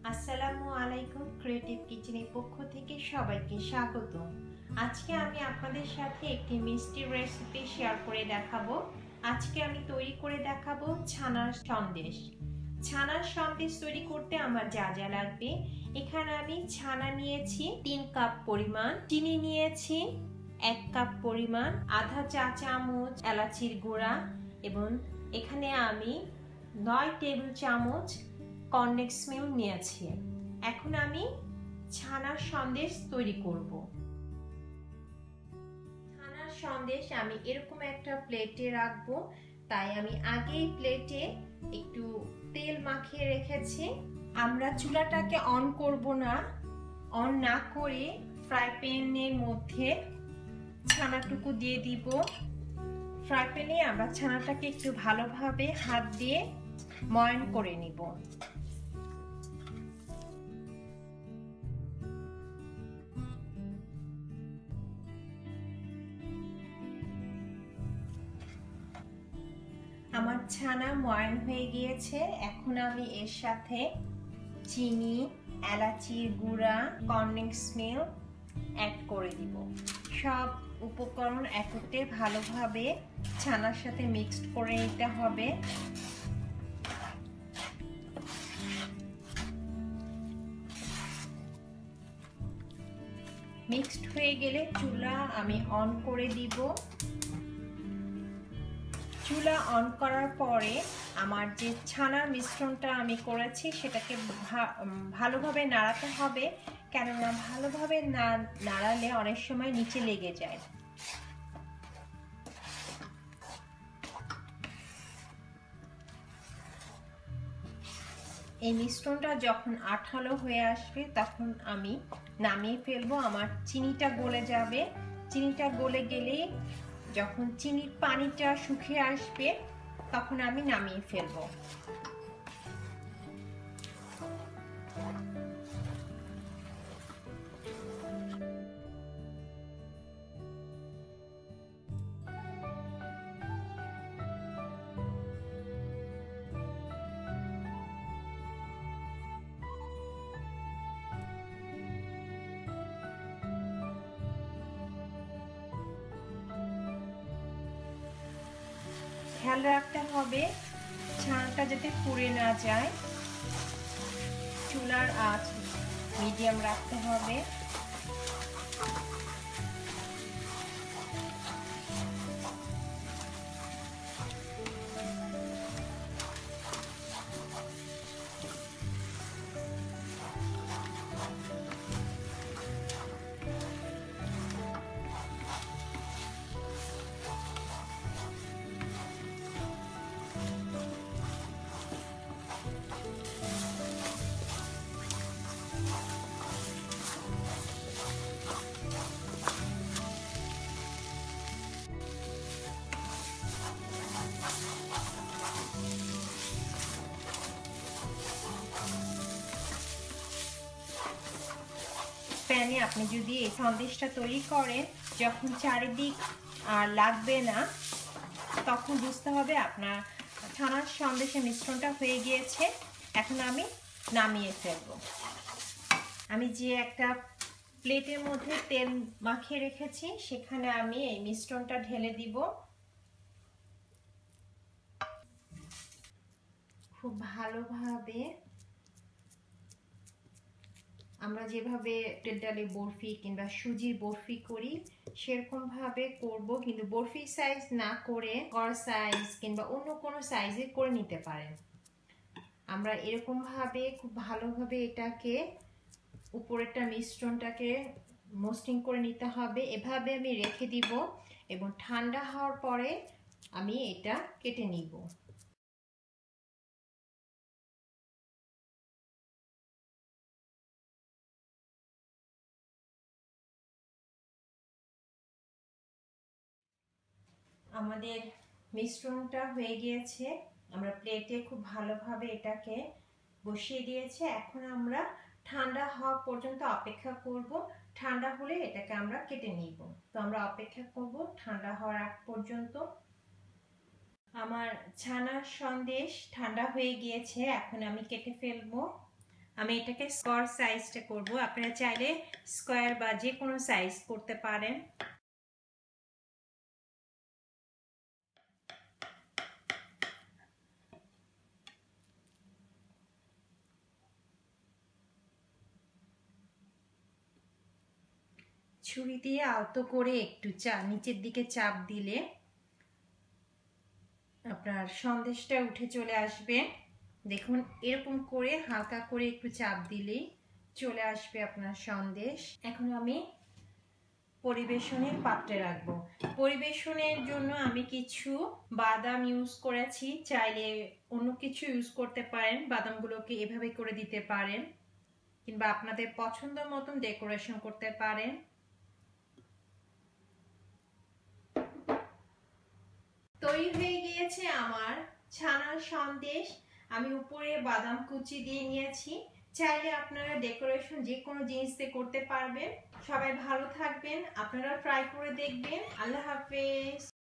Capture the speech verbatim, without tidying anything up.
আসসালামু আলাইকুম। ক্রিয়েটিভ কিচেনের পক্ষ থেকে সবাইকে স্বাগত। আজকে আমি আপনাদের সাথে একটি মিষ্টি রেসিপি শেয়ার করে দেখাবো। আজকে আমি তৈরি করে দেখাবো ছানার সন্দেশ। ছানার সন্দেশ তৈরি করতে আমার যা যা লাগবে, এখানে আমি ছানা নিয়েছি তিন কাপ পরিমাণ, চিনি নিয়েছি এক কাপ পরিমাণ, আধা চা চামচ এলাচির গুঁড়া এবং এখানে আমি নয় টেবিল চামচ কর্নফ্লেক্স মিল্ক নিয়েছি। এখন আমি ছানার সন্দেশ তৈরি করব। ছানার সন্দেশ আমি এরকম একটা প্লেটে রাখবো, তাই আমি আগেই প্লেটে একটু তেল মাখিয়ে রেখেছি। আমরা চুলাটাকে অন করব না, অন না করে ফ্রাই প্যানের মধ্যে ছানাটুকু দিয়ে দিব। ফ্রাই প্যানে আমরা ছানাটাকে একটু ভালোভাবে হাত দিয়ে ময়ান করে নিব। আমার ছানা ময়ান হয়ে গিয়েছে। এখন আমি এর সাথে চিনি, এলাচির গুঁড়া, কর্নফ্লেক্স মিল্ক অ্যাড করে দিব। সব উপকরণ একত্রে ভালোভাবে ছানার সাথে মিক্সড করে নিতে হবে। মিক্সড হয়ে গেলে চুলা আমি অন করে দিব। চুলা অন করার পরে আমার যে ছানার মিশ্রণটা আমি করেছি সেটাকে ভালোভাবে নাড়াতে হবে, কেননা ভালোভাবে না নাড়ালে অনেক সময় নিচে লেগে যায়। এই মিশ্রণটা যখন আঠালো হয়ে আসবে তখন আমি নামিয়ে ফেলবো। আমার চিনিটা গলে যাবে। চিনিটা গলে গেলেই যখন চিনির পানিটা শুকিয়ে আসবে তখন আমি নামিয়ে ফেলবো। খেয়াল রাখতে হবে ছানাটা যাতে পুড়ে না যায়। চুলার আঁচ মিডিয়াম রাখতে হবে। প্যানে আপনি যদি এই সন্দেশটা তৈরি করেন, যখন চারিদিক আর লাগবে না তখন বুঝতে হবে আপনার ছানার সন্দেশের মিশ্রণটা হয়ে গিয়েছে। এখন আমি নামিয়ে ফেলব। আমি যে একটা প্লেটের মধ্যে তেল মাখিয়ে রেখেছি সেখানে আমি এই মিশ্রণটা ঢেলে দিব। খুব ভালোভাবে আমরা যেভাবে ডালে বরফি কিংবা সুজির বরফি করি সেরকম ভাবে করব, কিন্তু বরফি সাইজ না করে কড়া সাইজ কিংবা অন্য কোনো সাইজে করে নিতে পারেন। আমরা এরকম ভাবে খুব ভালোভাবে এটাকে উপরেরটা মিশ্রণটাকে মসৃণ করে নিতে হবে। এভাবে আমি রেখে দিব এবং ঠান্ডা হওয়ার পরে আমি এটা কেটে নিব। আমাদের মিশ্রণটা হয়ে গিয়েছে। আমরা প্লেটে খুব ভালোভাবে এটাকে বসিয়ে দিয়েছি। এখন আমরা ঠান্ডা হওয়া পর্যন্ত অপেক্ষা করব। ঠান্ডা হলে এটাকে আমরা কেটে নিব। তো আমরা অপেক্ষা করব ঠান্ডা হওয়ার আগ পর্যন্ত। আমার ছানার সন্দেশ ঠান্ডা হয়ে গিয়েছে, এখন আমি কেটে ফেলবো। আমি এটাকে স্কোয়ার সাইজটা করব, আপনারা চাইলে স্কোয়ার বা যে কোনো সাইজ করতে পারেন। ছুরি দিয়ে আলতো করে একটু চা নিচের দিকে চাপ দিলে আপনার সন্দেশটা উঠে চলে আসবে। দেখুন এরকম করে হালকা করে একটু চাপ দিলেই চলে আসবে আপনার সন্দেশ। এখন আমি পরিবেশনের পাত্রে রাখবো। পরিবেশনের জন্য আমি কিছু বাদাম ইউজ করেছি, চাইলে অন্য কিছু ইউজ করতে পারেন, বাদামগুলোকে এভাবে করে দিতে পারেন কিংবা আপনাদের পছন্দ মতন ডেকোরেশন করতে পারেন। তৈরি হয়ে গিয়েছে আমার ছানার সন্দেশ। আমি উপরে বাদাম কুচি দিয়ে নিয়েছি, চাইলে আপনারা ডেকোরেশন যে কোনো জিনিস দিয়ে করতে পারবেন। সবাই ভালো থাকবেন, আপনারা ট্রাই করে দেখবেন। আল্লাহ হাফেজ।